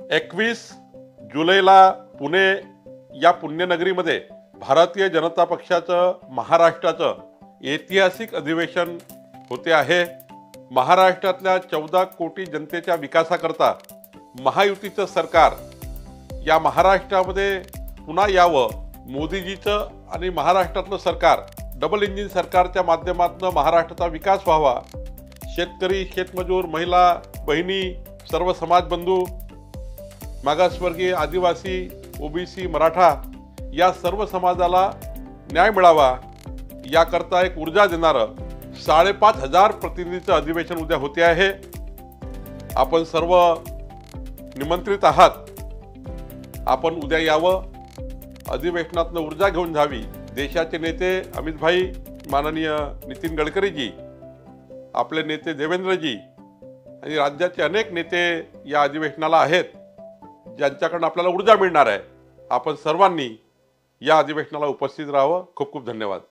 21 जुलैला पुणे या पुण्यनगरीमध्ये भारतीय जनता पक्षाचं महाराष्ट्राचं ऐतिहासिक अधिवेशन होते आहे। महाराष्ट्रातल्या 14 कोटी जनतेच्या विकासाकरता महायुतीचं सरकार या महाराष्ट्रामध्ये पुन्हा यावं, मोदीजीचं आणि महाराष्ट्रातलं सरकार डबल इंजिन सरकारच्या माध्यमातून महाराष्ट्राचा विकास व्हावा। शेतकरी, शेतमजूर, महिला, बहिणी, सर्व समाजबंधू, मागासवर्गीय, आदिवासी, ओबीसी, मराठा या सर्व समाजाला न्याय मिळावा याकरता एक ऊर्जा देणारं 5,500 प्रतिनिधीचं अधिवेशन उद्या होते आहे। आपण सर्व निमंत्रित आहात। आपण उद्या यावं, अधिवेशनातनं ऊर्जा घेऊन जावी। देशाचे नेते अमित भाई, माननीय नितीन गडकरीजी, आपले नेते देवेंद्रजी आणि राज्याचे अनेक नेते या अधिवेशनाला आहेत, ज्यांच्याकडून आपल्याला ऊर्जा मिळणार आहे। आपण सर्वांनी या अधिवेशनाला उपस्थित राहावं। खूप खूप धन्यवाद।